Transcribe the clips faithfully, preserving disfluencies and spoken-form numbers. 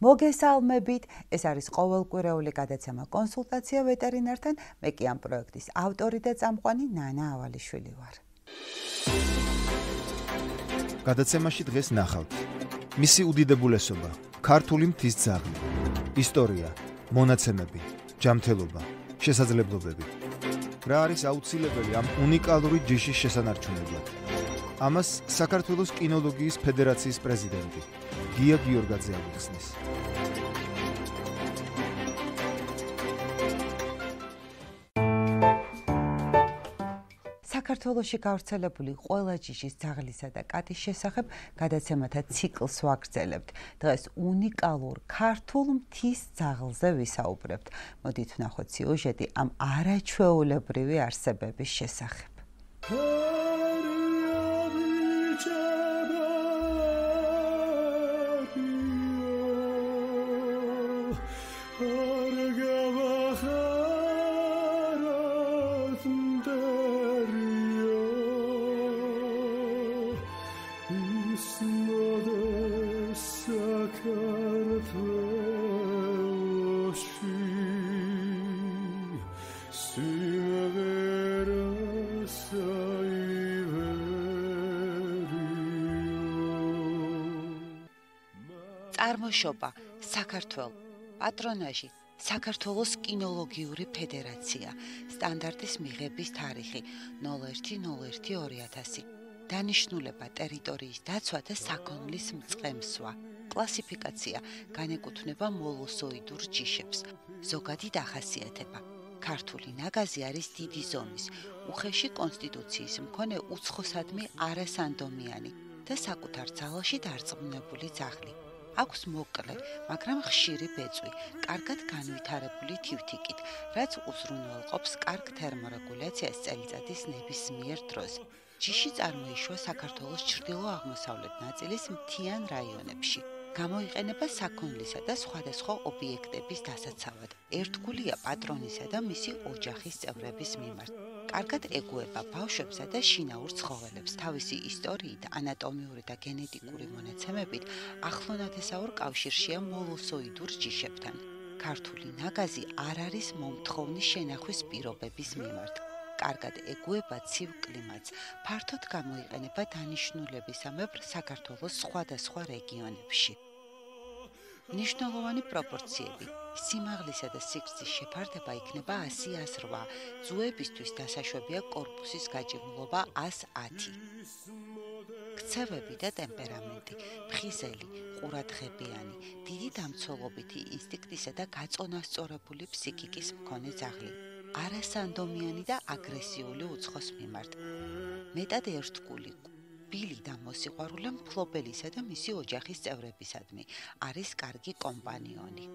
მოგესალმებით, ეს არის ყოველკვირეული გადაცემა კონსულტაცია ვეტერინართან, მე კი ამ პროექტის ავტორი და წამყვანი ნანა ავალიშვილი ვარ. გადაცემაში დღეს ნახავთ მისი უდიდებულესობა, ქართული მთის ძაღლი, ისტორია, მონაცემები, ჯანმრთელობა, შესაძლებლობები. რა არის აუცილებელი ამ უნიკალური ჯიშის შესანარჩუნებლად? ამას საქართველოს კინოლოგიის ფედერაციის პრეზიდენტი გიორგაძე აღიხსნის. საქართველოში გავრცელებული ყველა ჯიშის, ძაღლისა და კატის შესახებ გადაცემათა ციკლს ვაგრძელებთ. დღეს უნიკალურ ქართულ მთის ძაღლზე ვისაუბრებთ. მოდით ვნახოთ სიუჟეტი ამ არაჩვეულებრივი არსებების შესახებ. წარმოშობა საქართველოს, პატრონაჟი საქართველოს კინოლოგიური ფედერაცია, სტანდარტის მიღების თარიღი ნოლ ერთი ნოლ ერთი ორი ათასი, დანიშნულება ტერიტორიის დაცვა და საქონლის მწყემსვა, კლასიფიკაცია განეკუთვნება მოლოსოიდურ ჯიშებს, ზოგადი დახასიათება. ქართული ნაგაზი არის დიდი ზომის, უხეში კონსტიტუციის მქონე უცხოსადმი არასანდომიანი და საკუთარ ძალაში დარწმუნებული ძაღლი. აქვს მოკლე, მაგრამ ხშირი ბეწვი, კარგად განვითარებული თივთიკით, რაც უზრუნველყოფს კარგ თერმორეგულაციას წელიწადის ნებისმიერ დროს. ჯიში წარმოიშვა საქართველოს ჩრდილო-აღმოსავლეთ ნაწილის მთიან რაიონებში. გამოიყენება საქონლისა და სხვადასხვა ობიექტების დასაცავად. ერთგულია პატრონისა და მისი ოჯახის წევრების მიმართ. კარგად ეგუება ბავშვებსა და შინაურ ცხოველებს. თავისი ისტორიით, ანატომიური და გენეტიკური მონაცემებით ახლონათესაურ კავშირშია მოლოსოიდურ ჯიშებთან. ქართული ნაგაზი არ არის მომთხოვნის შენახვის პირობების მიმართ. კარგად ეგუება ცივ კლიმატს, ფართოდ გამოიყენება დანიშნულებისამებრ საქართველოს სხვადასხვა რეგიონებში. მნიშვნელოვანი პროპორციები. სიმაღლისა და სიგრძის შეფარდება იქნება ასი ას რვა, ძუებისთვის დასაშვებია კორპუსის გაჭიმულობა ას ათი. ქცევები და ტემპერამენტი, ფხიზელი, ყურადღებიანი, დიდი დამცველობითი ინსტინქტისა და გაწონასწორებული ფსიქიკის მქონე ძაღლი. არასანდომიანი და აგრესიული უცხოს მიმართ. მეტად ერთგული, ბილი და მოსიყვარულე მფლობელისა და მისი ოჯახის წევრებისადმი, არის კარგი კომპანიონი.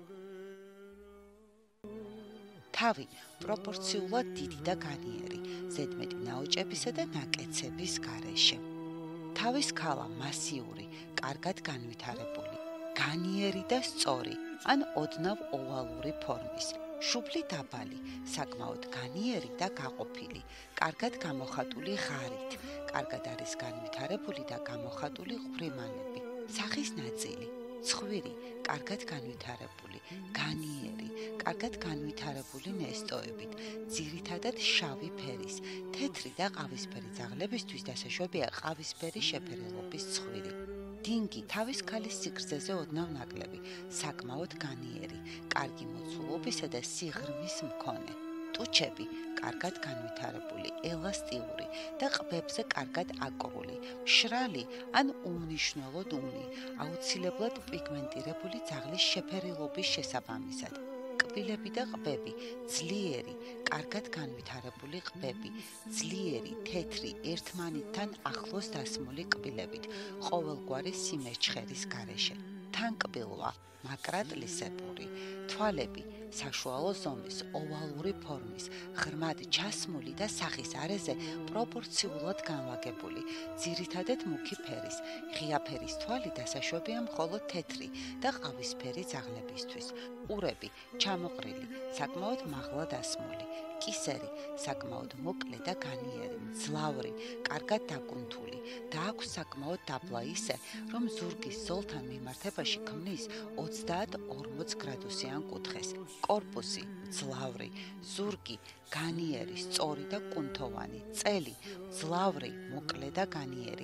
თავი პროპორციულად დიდი და განიერი, ზედმეტი ნაოჭებისა და ნაკეცების გარეშე. თავის ქალა მასიური, კარგად განვითარებული, განიერი და სწორი, ან ოდნავ ოვალური ფორმის. შუბლი დაბალი, საკმაოდ განიერი და გაყოფილი, კარგად გამოხატული ღარით, კარგად არის განვითარებული და გამოხატული ყვრიმალები. სახის ნაწილი, ცხვირი, კარგად განვითარებული, განიერი, კარგად განვითარებული ნესტოებით, ძირითადად შავი ფერის, თეთრი და ყავისფერი ძაღლებისთვის დასაშვებია ყავისფერი შეფერილობის ცხვირი. დინგი თავის ქალის სიგრძეზე ოდნავ ნაკლები, საკმაოდ განიერი, კარგი მოცულობისა და სიღრმის მქონე. ტუჩები კარგად განვითარებული, ელასტიური და ყბებზე კარგად აკრული, მშრალი ან უმნიშვნელოდ უნი, აუცილებლად პიგმენტირებული ძაღლის შეფერილობის შესაბამისად. კბილები და ყბები, ძლიერი, კარგად განვითარებული ყბები, ძლიერი, თეთრი, ერთმანეთთან ახლოს დასმული კბილებით, ყოველგვარი სიმერჩხერის გარეშე. თანკბილვა, მაკრატლისებური, თვალები, საშუალო ზომის, ოვალური ფორმის, ღრმად ჩასმული და სახის არეზე პროპორციულად განლაგებული, ძირითადად მუქი ფერის, ღია ფერის თვალი დასაშვებია მხოლოდ თეთრი და ყავისფერი ძაღლებისთვის. ყურები, ჩამოყრილი, საკმაოდ მაღლა დასმული, კისერი, საკმაოდ მოკლე და განიერი, მძლავრი, კარგად დაკუნთული და აქვს საკმაოდ დაბლა ისე, რომ ზურგის ზოლთან მიმართებაში ქმნის ოცდაათ-ორმოც გრადუსიან კუთხეს. კორპუსი მძლავრი, ზურგი განიერი, სწორი და კუნთოვანი, წელი მძლავრი, მოკლე და განიერი.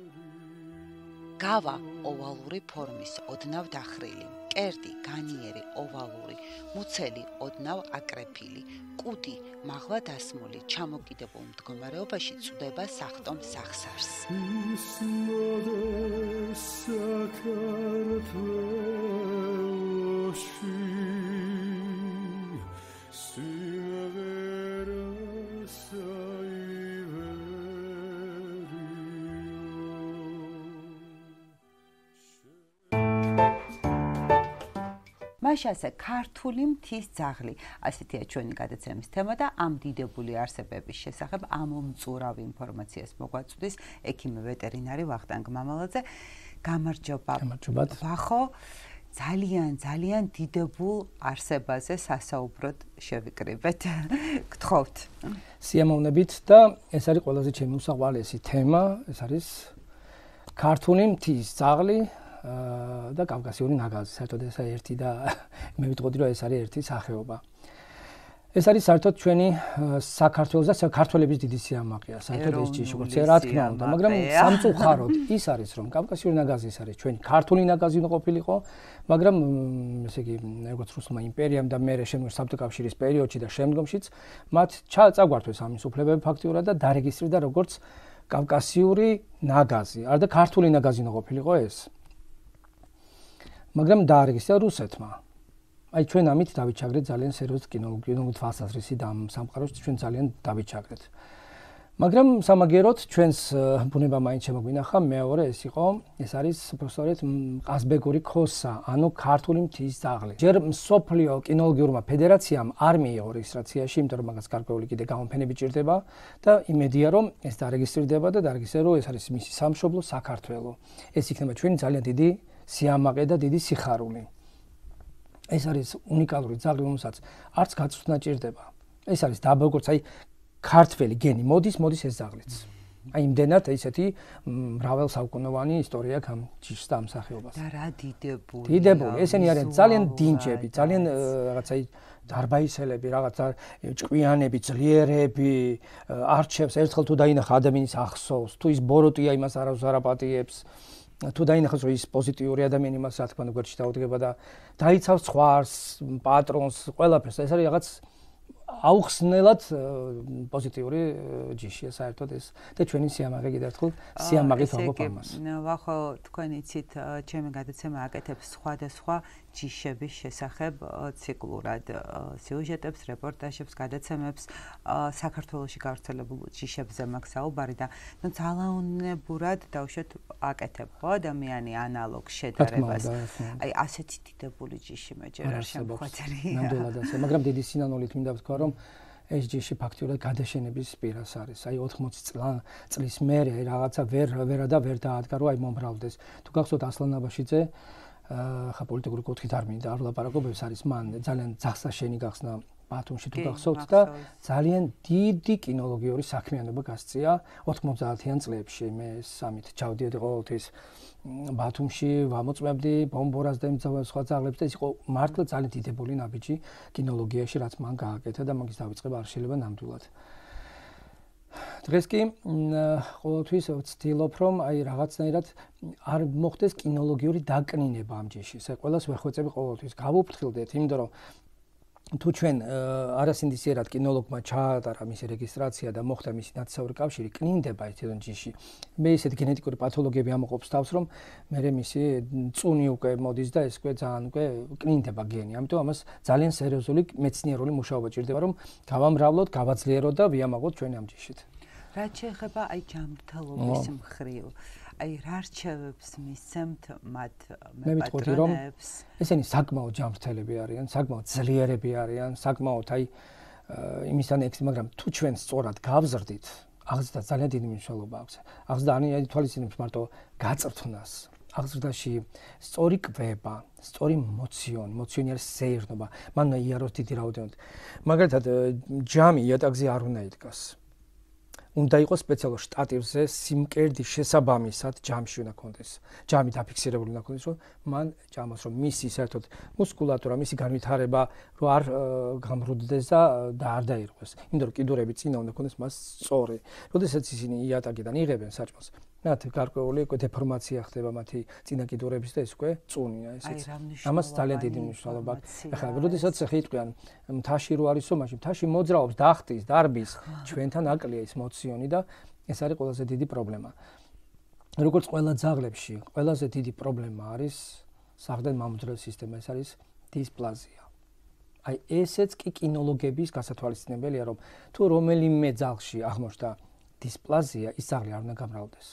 გავა ოვალური ფორმის, ოდნავ დახრილი, მკერდი განიერი, ოვალური, მუცელი ოდნავ აკრეფილი, კუდი მაღლა დასმული, ჩამოკიდებულ მდგომარეობაში წვდება სახტომ სახსარს. მაშასე ქართული მთის ძაღლი. ასეთია ჩვენი გადაცემის თემა და ამ დიდებული არსებების შესახებ ამომწურავ ინფორმაციას მოგვაწვდის ექიმი ვეტერინარი ვახტანგ მამალაძე. გამარჯობა. გამარჯობათ. ვახო, ძალიან ძალიან დიდებულ არსებაზე სასაუბროდ შევიკრიბეთ. გთხოვთ. სიამოვნებით და ეს არის ყველაზე ჩემი უსაყვარლესი თემა, ეს არის ქართული მთის ძაღლი და კავკასიური ნაგაზი. საერთოდ ეს ერთი და მე ვიტყოდი რომ ეს არის ერთი სახეობა. ეს არის საერთოდ ჩვენი საქართველოს და საქართველების დიდი სიამაყეა. საერთოდ ეს ჯიში როგორც რა თქმა უნდა, მაგრამ სამწუხაროდ ის არის რომ კავკასიური ნაგაზი ის არის ჩვენი ქართული ნაგაზი უნდა ყოფილიყო, მაგრამ ესე იგი როგორც რუსულმა იმპერიამ და მერე შემდგომ საბჭოთა კავშირის პერიოდში და შემდგომშიც მათ წაგვართვეს ამის უფლებები ფაქტიურად და დარეგისტრირდა როგორც კავკასიური ნაგაზი. არ და ქართული ნაგაზი უნდა ყოფილიყო ეს. მაგრამ დაარეგისტრირა რუსეთმა. აი ჩვენ ამით დავიჩაგრეთ ძალიან სერიოზულ კინოლოგიური თვალსაზრისით ამ სამყაროს ჩვენ ძალიან დავიჩაგრეთ. მაგრამ სამაგეროდ ჩვენს ბუნება მაინც შემოგვინახა მეორე ეს იყო, ეს არის უბრალოდ ყაზბეგური ქოსა, ანუ ქართული მთის ძაღლი. ჯერ მსოფლიო კინოლოგიურმა ფედერაციამ არ მიიღო რეგისტრაციაში, იმიტომ რომ მაგას გარკვეული კიდე გამოფენები ჭირდება და იმედია რომ ეს დარეგისტრირდება და დარეგისტრირდება რომ ეს არის მისი სამშობლო საქართველო. ეს იქნება ჩვენი ძალიან დიდი სიამაყე და დიდი სიხარული. ეს არის უნიკალური ძაღლი, რომელსაც არც გაწვრთნა ჭირდება. ეს არის დაბა როგორც აი ქართველი გენი მოდის, მოდის ეს ძაღლიც. აი იმდენად ისეთი მრავალსაუკუნოვანი ისტორია აქვს ამ ჯიშს და ამ სახეობას. და რა დიდებული. დიდებული, ესენი არიან ძალიან დინჯები, ძალიან რაღაცა დარბაისელები, რაღაცა ჭკვიანები, ძლიერები, არჩევს ერთხელ თუ დაინახა ადამიანის ახსოვს, თუ ის ბოროტია იმას არავის არ აპატიებს. თუ დაინახოს რომ ის პოზიტიური ადამიანი მას რა თქმა უნდა გვერდში დაუდგება და დაიცავს ხვარს, პატრონს, ყველაფერს. ეს არის რაღაც აუხსნელად პოზიტიური ჯიშია საერთოდ ეს და ჩვენი სიამაყე კიდევ ერთხელ სიამაყით ვამბობ ამას. ვახო, თქვენ იცით, ჩემი გადაცემა აკეთებს სხვადასხვა ჯიშების შესახებ ციკლურად სიუჟეტებს, რეპორტაჟებს, გადაცემებს საქართველოში გავრცელებულ ჯიშებზე მაქვს საუბარი და ნუ ძალაუნებურად დავუშვათ აკეთებ ხო ადამიანი ანალოგ შედარებას. აი ასეთი დიდებული ჯიში მე ჯერ არ შემოხვედრია. ნამდვილად ასე, მაგრამ დიდი სინანულით მინდა ვთქვა რომ ეს ჯიში ფაქტიურად გადაშენების პირას არის. აი ოთხმოცი წლის მერე რაღაცა ვერ ვერა და ვერ დაადგა რომ აი მომრავლდეს. თუ გახსოვთ ასლან აბაშიძე ხა პოლიტიკური კუთხით არ მინდა არ ვლაპარაკობ, ეს არის მან ძალიან ძაღლსაშენი გახსნა ბათუმში თუ გახსოვთ და ძალიან დიდი კინოლოგიური საქმიანობა გასწია ოთხმოცდაათიან წლებში. მე სამით ჩავდიოდი ყოველთვის ბათუმში, ვამოწმებდი ბომბორას და იმძავებს სხვა ძაღლებს და ეს იყო მართლა ძალიან დიდებული ნაბიჯი კინოლოგიაში, რაც მან გააკეთა და მაგის დავიწყება არ შეიძლება ნამდვილად. დღეს კი ყოველთვის ვცდილობ რომ აი რაღაცნაირად არ მოხდეს კინოლოგიური დაკნინება ამ ჯიშის. ეს ყველას ვეხვეწები ყოველთვის გავუფრთხილდეთ, იმიტომ რომ თუ ჩვენ არასინდისიერად კინოლოგმა ჩაატარა მისი რეგისტრაცია და მოხდა მისი ნათესაური კავშირი, კნინდება ეს თვითონ ჯიში. მე ისეთ გენეტიკური პათოლოგიები ამოყოფს თავს, რომ მე მისი წუნი უკვე მოდის და ეს უკვე ძალიან უკვე კნინდება გენი. ამიტომ ამას ძალიან სერიოზული მეცნიერული მუშაობა ჭირდება, რომ გავამრავლოთ, გავაძლიეროთ და ვიამაყოთ ჩვენ ამ ჯიშით. რაც შეეხება აი ჯანმრთელობის მხრივ, აი რა რჩევებს მისცემთ მათ მეპატრონებს? ესენი საკმაოდ ჯანმრთელები არიან, საკმაოდ ძლიერები არიან, საკმაოდ აი იმისთან ექს, მაგრამ თუ ჩვენ სწორად გავზრდით, აღზრდა ძალიან დიდი მნიშვნელობა აქვს. აღზრდა არ ითვალისწინებს მარტო გაწრთნას. აღზრდაში სწორი კვება, სწორი მოციონი, მოციონი არის სეირნობა. მან უნდა იაროს დიდი რაოდენობით. მაგალითად, ჯამი იატაკზე არ უნდა იდგას. უნდა იყოს სპეციალურ შტატივზე სიმკერდის შესაბამისად ჯამში უნდა კონდეს. ჯამი დაფიქსირებული უნდა კონდეს, რომ მან ჯამოს რომ მისი საერთოდ მუსკულატურა, მისი განვითარება რომ არ გამრუდდეს და არ დაირღვეს. იმიტომ რომ კიდურები წინა უნდა კონდეს მას სწორი. როდესაც ისინი იატაკიდან იღებენ საჭმელს, მათ გარკვეული დეფორმაცია ხდება მათი წინა კიდურების და ეს უკვე წუნია ესეც. ამას ძალიან დიდი მნიშვნელობა აქვს. ახლა როდესაც ხიტყვიან მთაში რო არისო, მაშინ მთაში მოძრაობს, დახტის, დარბის, ჩვენთან აკლია ის მოციონი და ეს არის ყველაზე დიდი პრობლემა. როგორც ყველა ძაღლებში, ყველაზე დიდი პრობლემა არის საყრდენ-მამოძრავი სისტემა, ეს არის დისპლაზია. აი ესეც კი კინოლოგების გასათვალისწინებელია, რომ თუ რომელიმე ძაღლში აღმოჩნდა დისპლაზია, ის ძაღლი არ უნდა გამრავლდეს.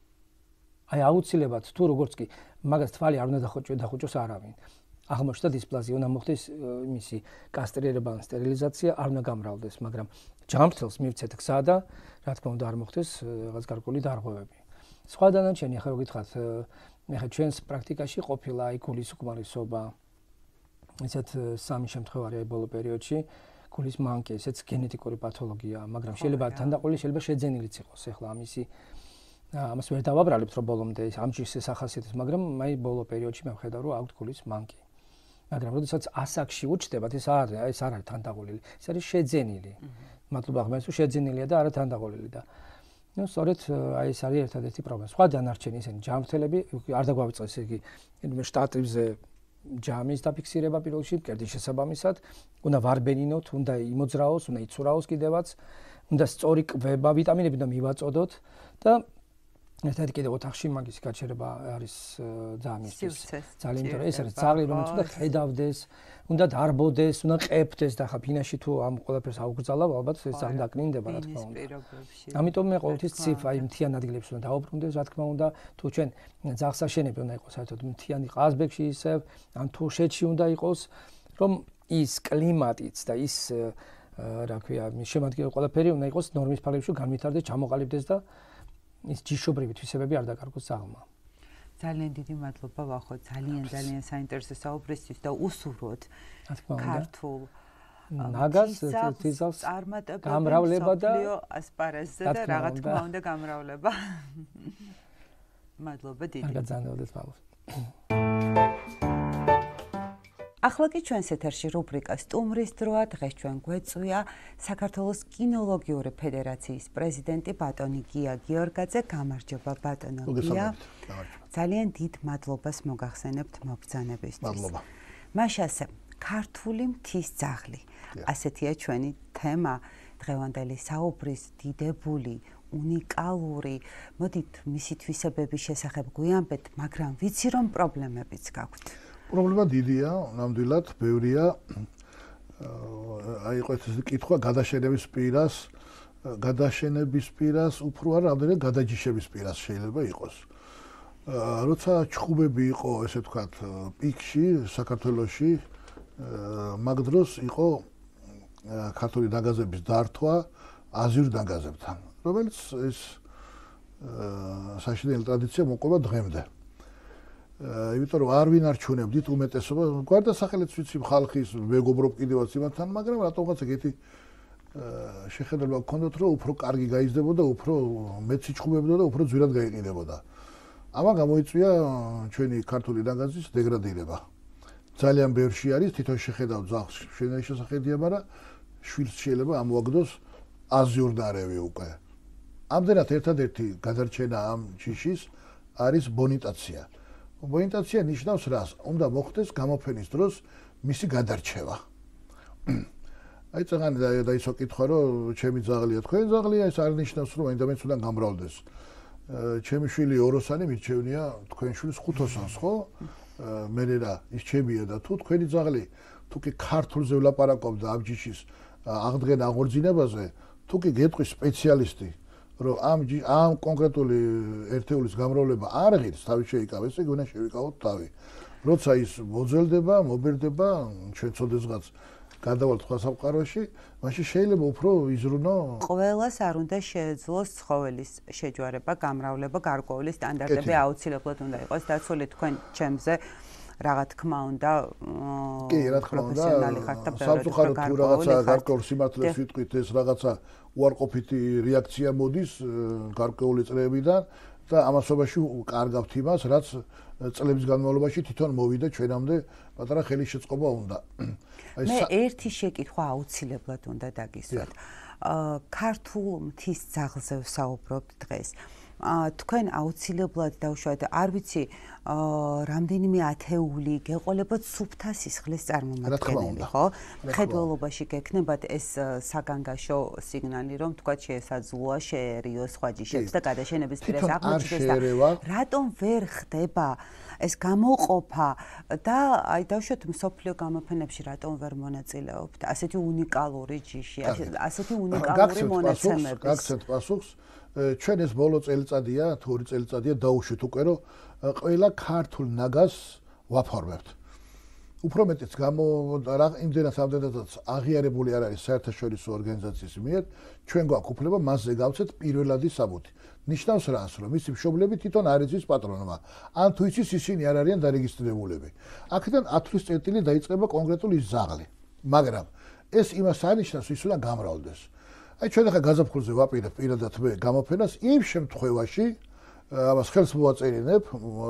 აი აუცილებლად თუ როგორც კი მაგას თვალი არ უნდა დახუჭოს არავინ. აღმოჩნდა დისპლაზია, უნდა მოხდეს მისი კასტრირება ან სტერილიზაცია, არ უნდა გამრავლდეს, მაგრამ ჯანმრთელს მივცეთ გზა და რა თქმა უნდა არ მოხდეს რაღაც გარკვეული დარღვევები. სხვა დანარჩენი ახლა რო გითხრათ, ახლა ჩვენს პრაქტიკაში ყოფილა აი გულის უკმარისობა. ესეთ სამი შემთხვევაა აი ბოლო პერიოდში. გულის მანკი, ესეც გენეტიკური პათოლოგია, მაგრამ შეიძლება თანდაყოლი შეიძლება შეძენილიც იყოს. ახლა ამისი ამას ვერ დავაბრალებთ რომ ბოლომდე ამ ჯიშის ახასიათებს, მაგრამ აი ბოლო პერიოდში მე ვხედავ რომ აქვს გულის მანკი. მაგრამ როდესაც ასაკში უჩნდებათ, ეს არ ეს არ არის თანდაყოლილი, ეს არის შეძენილი. მადლობა ღმერთს რომ შეძენილია და არა თანდაყოლილი და ნუ სწორედ აი ეს არის ერთადერთი პრობლემა. სხვა დანარჩენი ისინი ჯანმრთელები არ დაგვავიწყეს იგი შტატივზე ჯამის დაფიქსირება პირველ რიგში მკერდის შესაბამისად, უნდა ვარბენინოთ, უნდა იმოძრაოს, უნდა იცურაოს კიდევაც, უნდა სწორი კვება, ვიტამინები უნდა მივაწოდოთ და ერთად კიდევ ოთახში მაგის გაჩერება არის ძალიან მისთვის. ძალიან იმიტომ ეს არის ძაღლი, რომელიც უნდა ხედავდეს, უნდა დარბოდეს, უნდა ყებდეს და ხა ფინაში თუ ამ ყველაფერს აუგზავნავ, ალბათ ეს ძალიან დაკნინდება, რა თქმა უნდა. ამიტომ მე ყოველთვის ციფ აი მთიან ადგილებში უნდა დავუბრუნდეს, რა თქმა უნდა, თუ ჩვენ ძაღლსაშენები უნდა იყოს საერთოდ მთიანი ყაზბეგში ისევ, ან თუშეთში უნდა იყოს, რომ ის კლიმატიც და ის რა ქვია, შემადგენელი ყველაფერი უნდა იყოს ნორმის ფარგლებში, განვითარდეს, ჩამოყალიბდეს და ის ჯიშობრივი თვისებები არ დაკარგოს ძაღლმა. ძალიან დიდი მადლობა ვახო, ძალიან ძალიან საინტერესო საუბრისთვის და უსურვოთ ქართულ ნაგაზ თიზავს გამრავლება და ასპარეზზე და რა თქმა უნდა გამრავლება. მადლობა დიდი. კარგად ზანდებოდეთ მამოს. ახლა კი ჩვენს ეთერში რუბრიკა სტუმრის დროა. დღეს ჩვენ გვეწვია საქართველოს კინოლოგიური ფედერაციის პრეზიდენტი ბატონი გია გიორგაძე. გამარჯობა ბატონო გია. ძალიან დიდ მადლობას მოგახსენებთ მობრძანებისთვის. მადლობა. მაშასე ქართული მთის ძაღლი. ასეთია ჩვენი თემა დღევანდელი საუბრის, დიდებული, უნიკალური. მოდით მისი თვისებების შესახებ გვიამბეთ, მაგრამ ვიცი რომ პრობლემებიც გაქვთ. პრობლემა დიდია, ნამდვილად, ბევრია. აი ყო ეს კითხვა გადაშენების პირას, გადაშენების პირას, უფრო არ რამდენად გადაჯიშების პირას შეიძლება იყოს. როცა ჩხუბები იყო, ესე ვთქვათ, პიკში, საქართველოში, მაგ დროს იყო ქართული დაგაზების დართვა აზიურ დაგაზებთან, რომელიც ეს საშინელი ტრადიცია მოყვება დღემდე. იმიტომ რომ არ ვინ არჩუნებდით უმეტესობა, გვარდასახელიც ვიცი ხალხის მეგობრობ კიდევაც იმათთან, მაგრამ რატომღაც ეგეთი შეხედულება გქონდათ, რომ უფრო კარგი გაიზრდებოდა, უფრო მეცი ჩხუბებდა და უფრო ძვირად გაიყიდებოდა. ამან გამოიწვია ჩვენი ქართული დაგაზის დეგრადირება. ძალიან ბევრში არის, თვითონ შეხედავ ძაღლს შენაი შესახედია, მაგრამ შვილს შეიძლება ამოაგდოს აზიურ ნარევი უკვე. ამდენად ერთადერთი გადარჩენა ამ ჯიშის არის ბონიტაცია. ბონიტაცია ნიშნავს რას? უნდა მოხდეს გამოფენის დროს მისი გადარჩევა. აი წაღანი დაისვა კითხვა, რომ ჩემი ძაღლია, თქვენი ძაღლია, ეს არ ნიშნავს, რომ მაინდა-მაინც უნდა გამრავლდეს. ჩემი შვილი ოროსანი მიჩვენია თქვენ შვილს ხუთოსანს, ხო? მე რა, ის ჩემია და თუ თქვენი ძაღლი თუ კი ქართულზე ვლაპარაკობ და ამ ჯიშის აღდგენა აღორძინებაზე, თუ კი გეტყვის სპეციალისტი, რომ ამ ამ კონკრეტული ერთეულის გამრავლება არ ღირს, თავი შეიკავეს, იგი უნდა შევიკავოთ თავი. როცა ის მოძველდება, მობერდება, ჩვენ ცოდესღაც გადავალთ სხვა სამყაროში, მაშინ შეიძლება უფრო იზრუნო. ყველას არ უნდა შეეძლოს ცხოველის შეჯვარება, გამრავლება, გარკვეული სტანდარტები აუცილებლად უნდა იყოს დაცული თქვენ ჩემზე. რა თქმა უნდა კი რა თქმა უნდა სამწუხაროდ თუ რაღაცა გარკვეულ სიმართლეს ვიტყვით ეს რაღაცა უარყოფითი რეაქცია მოდის გარკვეული წლებიდან და ამასობაში კარგავთ იმას რაც წლების განმავლობაში თვითონ მოვიდა ჩვენამდე პატარა ხელისშეწყობა უნდა მე ერთი შეკითხვა აუცილებლად უნდა დაგისვათ ქართულ მთის ძაღლზე ვსაუბრობთ დღეს თქვენ აუცილებლად დავუშვათ არ ვიცი რამდენიმე ათეული გეყოლებათ სუფთა სისხლის წარმომადგენელი ხო მხედველობაში გექნებათ ეს საგანგაშო სიგნალი რომ თქვა შეესაძლოა შეერიო სხვა ჯიშებს და გადაშენების დროს აღმოჩნდეს და რატომ ვერ ხდება ეს გამოყოფა და აი დავუშვათ მსოფლიო გამოფენებში რატომ ვერ მონაწილეობთ ასეთი უნიკალური ჯიში ასეთი უნიკალური მონაცემების გაგცეთ პასუხს ჩვენ ეს ბოლო წელიწადია თუ ორი წელიწადია დაუშვით უკვე რომ ყველა ქართულ ნაგაზს ვაფორმებთ უფრო მეტიც გამო იმდენად ამდენადაც აღიარებული არ არის საერთაშორისო ორგანიზაციის მიერ ჩვენ გვაქვს უფლება მასზე გავცეთ პირველადი საბუთი ნიშნავს რას რომ მისი მშობლები თვითონ არ იცის პატრონობა ან თუ იცის ისინი არ არიან დარეგისტრირებულები აქედან ათვლის წერტილი დაიწყება კონკრეტული ძაღლი მაგრამ ეს იმას არნიშნავს ის უნდა გამრავლდეს აი ჩვენ ახლა გაზაფხულზე ვაპირებ პირადად მე გამოფენას იმ შემთხვევაში ამას ხელს მოვაწერინებ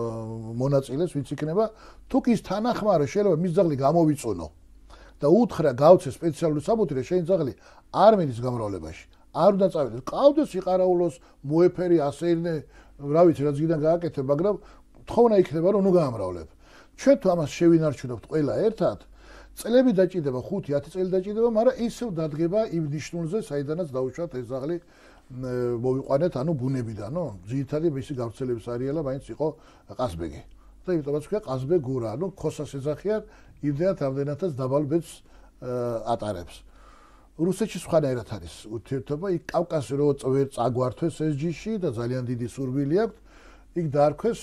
მონაწილეს ვინც იქნება თუ კი ის თანახმარო შეიძლება მის ძაღლი გამოვიწონო და უთხრა გავცე სპეციალური საბუთი რომ შენ ძაღლი არ მიდის გამრავლებაში არ უნდა წავიდეს ყავდეს იყარაულოს მოეფერი ასეირნე რა ვიცი რა ძგიდან გააკეთე მაგრამ თხოვნა იქნება რომ ნუ გაამრავლებ ჩვენ თუ ამას შევინარჩუნებთ ყველა ერთად წლები დაჭირდება ხუთი ათი წელი დაჭირდება მაგრამ ისევ დადგება იმ ნიშნულზე საიდანაც დაუშვათ ეს ძაღლი მოვიყვანეთ ანუ ბუნებიდანო ძირითადად მისი გავრცელების არეალა მაინც იყო ყაზბეგი და იმიტომაც ქვია ყაზბეგურა ანუ ქოსას ეძახიან იმდენად ამდენადაც დაბალ ბედს ატარებს რუსეთში სხვანაირად არის ურთიერთობა იქ კავკასი რო წვერ წაგვართვეს ეს ჯიში და ძალიან დიდი სურვილი აქვს იქ დაარქვეს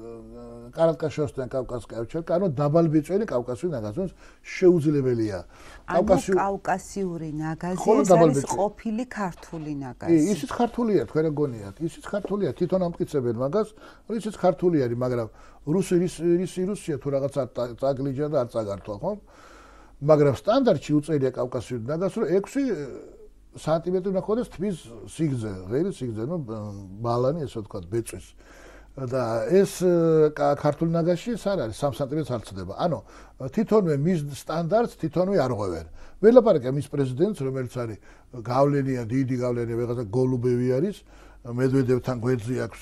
კარატკაშოსთან კავკასკევჩერ ანუ დაბალბეწვენი კავკასიური ნაგაზი შეუძლებელია კავკასიური კავკასიური ნაგაზი ეს არის ყოფილი ქართული ნაგაზი კი ისიც ქართულია თქვენ გონიათ ისიც ქართულია თვითონ ამტკიცებენ მაგას ისიც ქართული არის მაგრამ რუსი ისი რუსია თუ რაღაცა წაგლიჯა და არ წაგართვა ხო მაგრამ სტანდარტში უწერია კავკასიური ნაგაზი რომ ექვსი სანტიმეტრი უნდა ქონდეს თმის სიგრძე ღერი სიგრძე ნუ ბალანი ესე ვთქვათ ბეწვის და ეს ქართულ ნაგაზში ეს არ არის სამი სანტიმეტრს არ ცდება. ანუ თვითონვე მის სტანდარტს თვითონვე არ ღვევენ. ველაპარაკია მის პრეზიდენტს რომელიც არის გავლენია, დიდი გავლენია, ვიღაცა გოლუბევი არის, მედვედევთან გვერდზე აქვს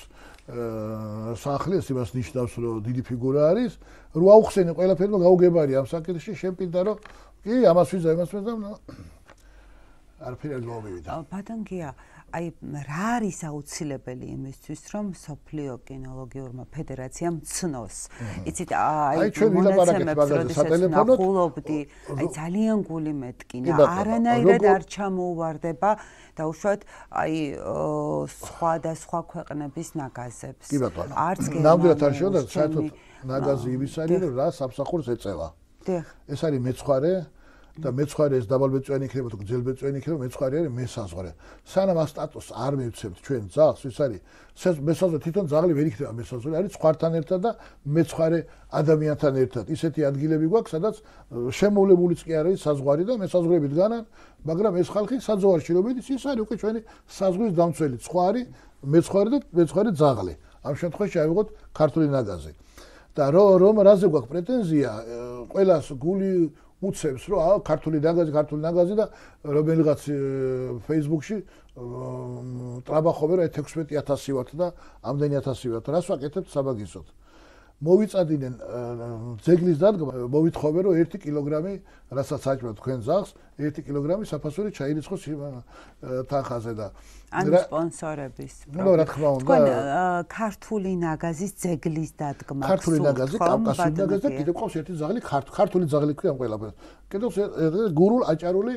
სახლი, ეს იმას ნიშნავს რომ დიდი ფიგურა არის, რო აუხსენე ყველაფერი და გაუგებარი ამ საკითხში, შენ პინდა რომ კი ამას ვიზა, იმას ვიზა და არაფერი არ გამოვიდა. ბატონგია აი რა არის აუცილებელი იმისთვის რომ სოფლიო კინოლოგიურმა ფედერაციამ ცნოს იცით აი მონაცემებს როდესაც ნახულობდი აი ძალიან გული მეტკინა არანაირად არ ჩამოუვარდება დაუშვათ აი სხვა და სხვა ქვეყნების ნაგაზებს არც ნამდვილად არ შეუძლია საერთოდ ნაგაზი იმის არის რომ რა სამსახურს ეწევა ეს არის მეცხვარე და მეცხვარე ეს დაბალბეწვიანი იქნება თუ გრძელბეწვიანი იქნება მეცხვარე არის მესაზღვრე სანამ ამ სტატუსს არ მივცემთ ჩვენ ძაღლს ის არის მესაზღვრე თვითონ ძაღლი ვერ იქნება მესაზღვრე არის ცხვართან ერთად და მეცხვარე ადამიანთან ერთად ისეთი ადგილები გვაქვს სადაც შემოვლებულიც კი არის საზღვარი და მესაზღვრები დგანან მაგრამ ეს ხალხი საძოვარში რომ მიდის ის არის უკვე ჩვენი საზღვრის დამცველი ცხვარი მეცხვარე და მეცხვარე ძაღლი ამ შემთხვევაში ავიღოთ ქართული ნაგაზი და რომ რაზე გვაქვს პრეტენზია ყველას გული უცებს რომ ქართული ნაგაზი ქართული ნაგაზი და რომელიღაც Facebook-ში ტრაბახობენ რომ ექვსმეტი ათასი ვართ და ამდენი ათასი ვართ რას ვაკეთებთ საბაგისოდ მოვიწადინენ ძეგლის დადგმა მოვითხოვენ რომ ერთი კილოგრამი რასაც აჭმევთ თქვენ ძაღლს ერთი კილოგრამი საფასური ჩაირიცხოს თანხაზე და ანუ სპონსორების ნუ რა თქმა უნდა თქვენ ქართული ნაგაზის ძეგლის დადგმა ქართული ნაგაზი კავკასიური ნაგაზი და კიდევ ყავს ერთი ძაღლი ქართული ძაღლი ქვია ყველაფერს კიდევ გურულ აჭარული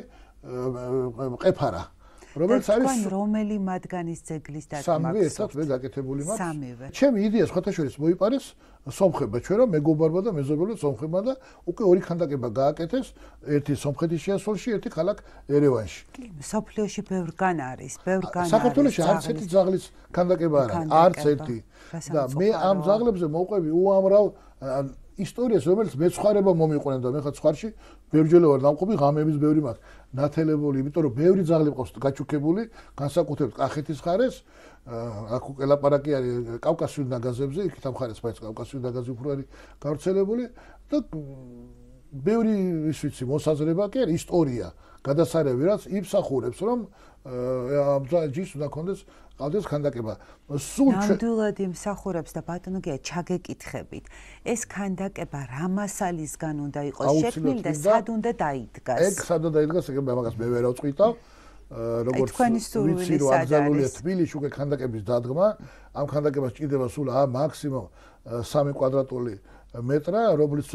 ყეფარა რომელიც არის თქვენ რომელი მათგანის ძეგლის დადგმა სამი ერთად მე გაკეთებული მაქვს სამივე ჩემი იდეა სხვათა შორის მოიპარეს სომხებმა ჩვენ რომ მეგობარმა და მეზობელმა სომხებმა და უკვე ორი ქანდაკება გააკეთეს ერთი სომხეთის შეასრულში ერთი ქალაქ ერევანში კი სოფლიოში ბევრგან არის ბევრგან არის საქართველოში არც ერთი ძაღლის ქანდაკება არ არის არც ერთი და მე ამ ძაღლებზე მოვყვები უამრავ ისტორიას, რომელიც მეცხვარება მომიყვნენ და მე ხა ცხარში ბევრჯერ ვარ დამყოფი, ღამეების ბევრი მაქვს ნათელებული, იმიტომ რომ ბევრი ძაღლი მყავს გაჩუქებული, განსაკუთრებით კახეთის ხარეს, აქ უკვე ლაპარაკი არის კავკასიურ ნაგაზებზე, იქით ამ ხარეს მაინც კავკასიურ ნაგაზი უფრო არის გავრცელებული და ბევრი ის ვიცი მოსაზრება კი არის ისტორია, გადასარევი რაც იმსახურებს რომ ამ ჯიშს უნდა კონდეს ყავდეს ქანდაკება. სულ ნამდვილად იმსახურებს და ბატონო გია ჩაგეკითხებით. ეს ქანდაკება რა მასალისგან უნდა იყოს შექმნილი და სად უნდა დაიდგას? ეგ სად უნდა დაიდგას, ეგ მაგას მე ვერ ავწყვიტავ. როგორც ვიცი რომ აკრძალულია თბილისში უკვე ქანდაკების დადგმა, ამ ქანდაკებას ჭირდება სულ მაქსიმუმ სამი კვადრატული მეტრა, რომელიც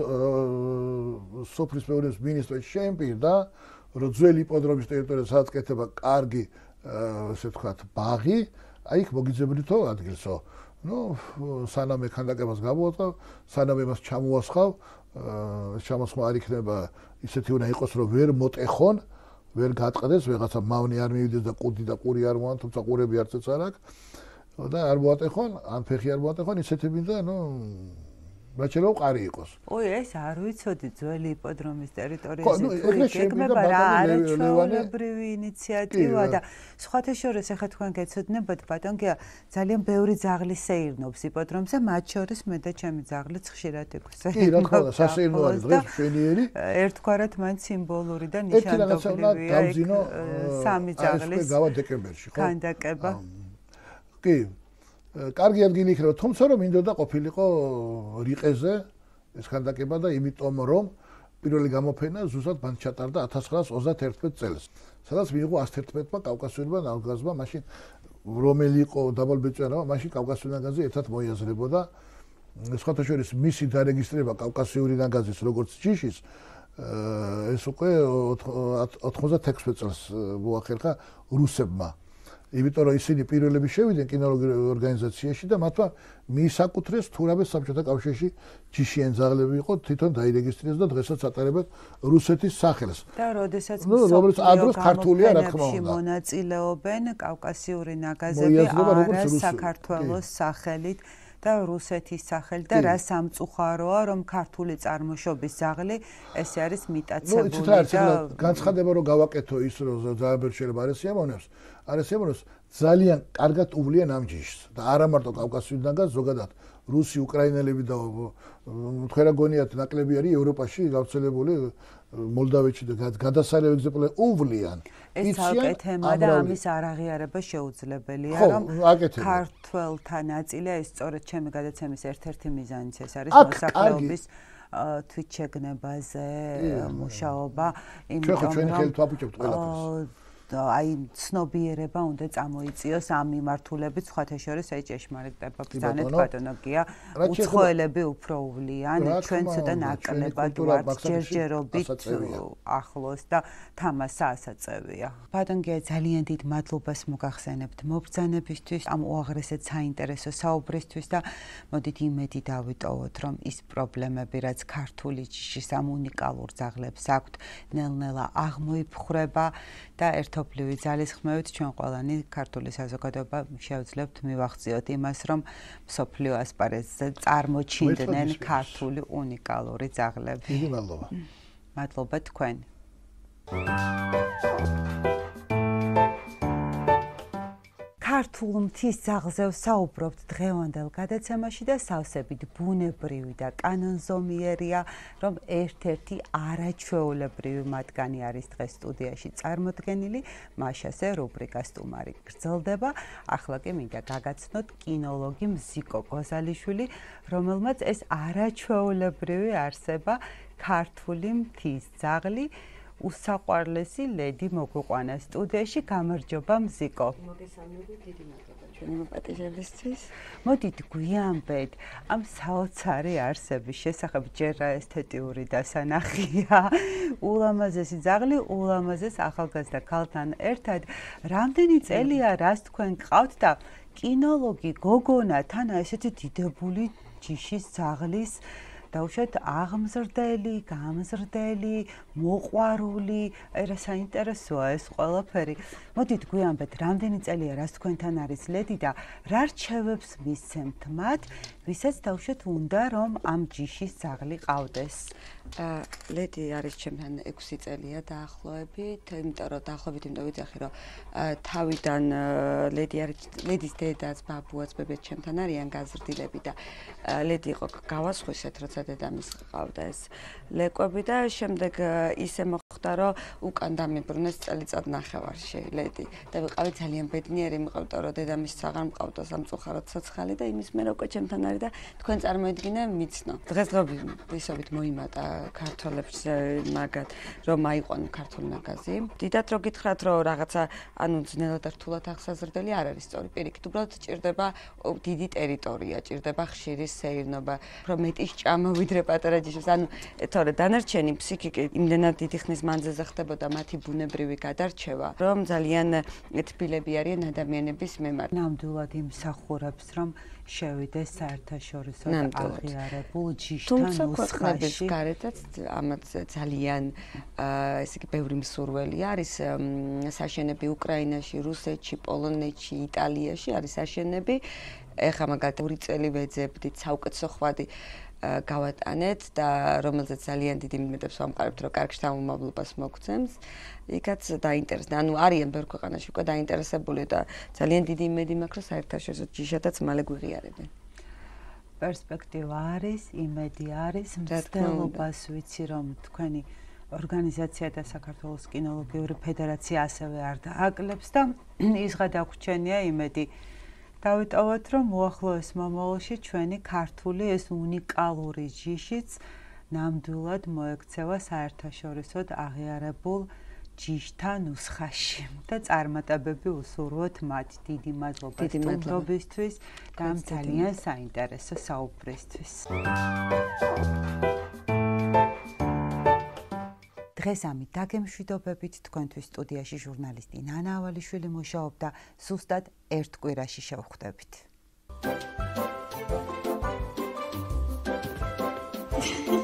სოფლის მეურნეობის მინისტრის შემპირდა, რომ ძველი იპოდრომის ტერიტორია სადაც კეთება კარგი ასე ვთქვათ ბაღი, აი იქ მოგიძებნითო ადგილსო. ნუ სანამ ქანდაკებას გამოვაწყავ, სანამ იმას ჩამოასხავ, ჩამოსხმა არ იქნება ისეთი უნდა იყოს რომ ვერ მოტეხონ, ვერ გატყდეს, ვიღაცა მავნი არ მივიდეს და ყუდი და ყური არ მოან, თუმცა ყურები არცეც არ აქვს და არ მოატეხონ, ან ფეხი არ მოატეხონ, ისეთი მინდა, ნუ რაჩერო ყარი იყოს. ой, ეს არ ვიცოდი ძველი იპოდრომის ტერიტორიაზე თუ გეგმება რა არაჩვეულებრივი ინიციატივა და სხვათა შორის ახლა თქვენ გეცოდნებათ ბატონ გია ძალიან ბევრი ძაღლი სეირნობს იპოდრომზე, მათ შორის მე და ჩემი ძაღლიც ხშირად იქ სეირნობს. კი, რა თქმა უნდა, სასეირნო არის დღეს მშვენიერი. ერთგვარად მან სიმბოლური და ნიშანდობლივია სამი ძაღლის გავა დეკემბერში, ხო? ქანდაკება. კი. კარგი ადგილი იქნება, თუმცა რომ მინდოდა ყოფილიყო რიყეზე ეს ქანდაკება და იმიტომ რომ პირველი გამოფენა ზუსტად მან ჩატარდა ათას ცხრაას ოცდაათერთმეტ წელს. სადაც მიიღო ათას ერთმეტმა კავკასიურმა ნაგაზმა, მაშინ რომელი იყო დაბალბეჭდვა, მაშინ კავკასიური ნაგაზი ერთად მოიაზრებოდა. სხვათა შორის მისი დარეგისტრირება კავკასიური ნაგაზის როგორც ჯიშის ეს უკვე ოთხმოცდათექვსმეტ წელს მოახერხა რუსებმა. იმიტომ რომ ისინი პირველები შევიდნენ კინოლოგიური ორგანიზაციაში და მათმა მიისაკუთრეს თუ რამე საბჭოთა კავშირში ჯიშიან ძაღლები იყო, თვითონ დაირეგისტრირეს და დღესაც ატარებენ რუსეთის სახელს. და როდესაც რომელიც ადროს ქართულია რა თქმა უნდა. მონაწილეობენ კავკასიური ნაგაზები არის საქართველოს სახელით და რუსეთის სახელით და რა სამწუხაროა რომ ქართული წარმოშობის ძაღლი ესე არის მიტაცებული და განცხადება რომ გავაკეთო ის რომ ძალიან ბევრი შეიძლება არის სიამოვნებს არის სიამოვნებს ძალიან კარგად უვლიან ამ ჯიშს და არა მარტო კავკასიური ნაგაზს ზოგადად რუსი უკრაინელები და თქვენ გონიათ ნაკლები არის ევროპაში გავრცელებული მოლდავეთში და გადასარევ ეგზემპლარები უვლიან. ეს ცალკე თემა და ამის არაღიარება შეუძლებელია, რომ ქართველთა ნაწილია, ეს სწორედ ჩემი გადაცემის ერთ-ერთი მიზანიც ეს არის მოსახლეობის თვითშეგნებაზე მუშაობა, იმიტომ რომ ჩვენი ხელით ვაფუჭებთ ყველაფერს. აი ცნობიერება უნდა წამოიწიოს ამ მიმართულებით, სხვათა შორის აი ჭეშმარიტება ბრძანეთ ბატონო გია, უცხოელები უფრო უვლიან, ჩვენ ცოტა ნაკლებად ვართ ჯერჯერობით ახლოს და თამასა ასაწევია. ბატონ გია, ძალიან დიდ მადლობას მოგახსენებთ მობრძანებისთვის, ამ უაღრესად საინტერესო საუბრისთვის და მოდით იმედი დავიტოვოთ, რომ ის პრობლემები, რაც ქართული ჯიშის ამ უნიკალურ ძაღლებს აქვთ, ნელ-ნელა აღმოიფხვრება და ერთობლივი ძალისხმევით ჩვენ ყველანი ქართული საზოგადოება შევძლებთ მივახციოთ იმას, რომ მსოფლიო ასპარეზზე წარმოჩინდნენ ქართული უნიკალური ძაღლები. დიდი მადლობა. მადლობა თქვენ. ქართულ მთის ძაღლზე საუბრობთ დღევანდელ გადაცემაში და სავსებით ბუნებრივი და კანონზომიერია, რომ ერთ-ერთი არაჩვეულებრივი მათგანი არის დღეს სტუდიაში წარმოდგენილი, მაშასე რუბრიკა სტუმარი გრძელდება. ახლა კი მინდა გაგაცნოთ კინოლოგი მზიკო გოზალიშვილი, რომელმაც ეს არაჩვეულებრივი არსება ქართული მთის ძაღლი უსაყვარლესი ლედი მოგვიყვანა სტუდიაში. გამარჯობა მზიკო. მოგესალმებით, დიდი მადლობა ჩვენი მოპატიჟებისთვის. მოდით გვიანბეთ ამ საოცარი არსების შესახებ, ჯერ ესთეტიური დასანახია. ულამაზესი ძაღლი ულამაზეს ახალგაზრდა ქალთან ერთად. რამდენი წელია რას თქვენ გყავთ და კინოლოგი გოგონა თან ესეთი დიდებული ჯიშის ძაღლის დაუშვათ აღმზრდელი, გამზრდელი, მოყვარული, აი რა საინტერესოა ეს ყველაფერი. მოდით გვიანბეთ, რამდენი წელია რაც თქვენთან არის ლედი და რა რჩევებს მისცემთ მათ, ვისაც დაუშვათ უნდა რომ ამ ჯიშის ძაღლი ყავდეს. ლედი არის ჩემთან ექვსი წელია დაახლოებით, იმიტომ რომ დაახლოებით იმიტომ ვიცახი რომ თავიდან ლედი არის ლედის დედაც, ბაბუაც, ბებიაც ჩემთან არიან გაზრდილები და ლედი იყო გავასხვისეთ, როცა დედამის ყავდა ეს ლეკვები და შემდეგ ისე მოხდა რომ უკან დამიბრუნეს წელიწად ნახევარში ლედი და ვიყავი ძალიან ბედნიერი, მიყავდა რომ დედამის აღარ მყავდა სამწუხაროდ ცოცხალი და იმის მერე უკვე ჩემთან არის და თქვენ წარმოიდგინე მიცნო. დღესდღეობით მოიმატა ქართველებს მაგათ რომ აიყვანო ქართული მაგაზი. დიდად რო გითხრათ რომ რაღაცა ანუ ძნელად რთულად აღსაზრდელი არ არის სწორი. პირიქით, უბრალოდ ჭირდება დიდი ტერიტორია, ჭირდება ხშირი სეირნობა, რომ მეტი ჭამა ვიდრე პატარა ჯიშის. ანუ თორე დანარჩენი ფსიქიკი იმდენად დიდი ხნის მანძილზე ხდებოდა მათი ბუნებრივი გადარჩევა, რომ ძალიან თბილები არიან ადამიანების მიმართ. ნამდვილად იმსახურებს, რომ შევიდეს საერთაშორისო აღიარებულ ჯიშთან თუმცა ნუსხაში. ქვეყნების გარეთაც ამათ ძალიან ესე იგი ბევრი მსურველი არის საშენები უკრაინაში, რუსეთში, პოლონეთში, იტალიაში არის საშენები. ეხლა მაგალითად ორი წელი ვეძებდით საუკეთესო ხვადი გავატანეთ და რომელზეც ძალიან დიდი მიმეტებს ვამყარებთ რომ კარგ შთამომავლობას მოგცემს. იქაც დაინტერესდა. ანუ არიან ბევრ ქვეყანაში უკვე დაინტერესებული და ძალიან დიდი იმედი მაქვს რომ საერთაშორისო ჯიშადაც მალე გვიღიარებენ. პერსპექტივა არის, იმედი არის, მცდელობას ვიცი რომ თქვენი ორგანიზაცია და საქართველოს კინოლოგიური ფედერაცია ასევე არ დააკლებს და ის გადაგვრჩენია იმედი. დავიტოვოთ რომ უახლოეს მომავალში ჩვენი ქართული ეს უნიკალური ჯიშიც ნამდვილად მოექცევა საერთაშორისოდ აღიარებულ ჯიშთან ნუსხაში და წარმატებები უსურვოთ მათ. დიდი მადლობა სტუმრობისთვის და ამ ძალიან საინტერესო საუბრისთვის. დღეს ამით დაგემშვიდობებით. თქვენთვის სტუდიაში ჟურნალისტი ნანა ავალიშვილი მუშაობდა. ზუსტად ერთ კვირაში შევხვდებით.